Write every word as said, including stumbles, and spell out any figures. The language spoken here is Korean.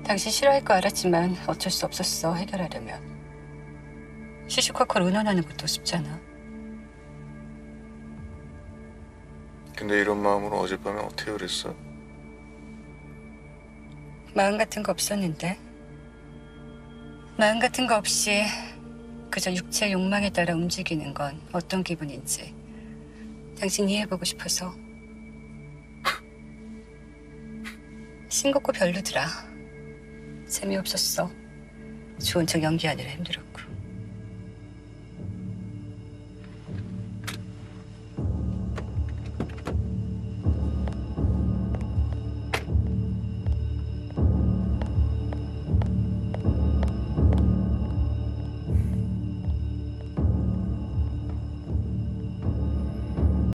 당신 싫어할 거 알았지만 어쩔 수 없었어, 해결하려면. 시시콜콜 의논하는 것도 쉽잖아. 근데 이런 마음으로 어젯밤에 어떻게 그랬어? 마음 같은 거 없었는데. 마음 같은 거 없이 그저 육체의 욕망에 따라 움직이는 건 어떤 기분인지 당신 이해해보고 싶어서. 싱겁고 별로더라. 재미없었어. 좋은 척 연기하느라 힘들었고.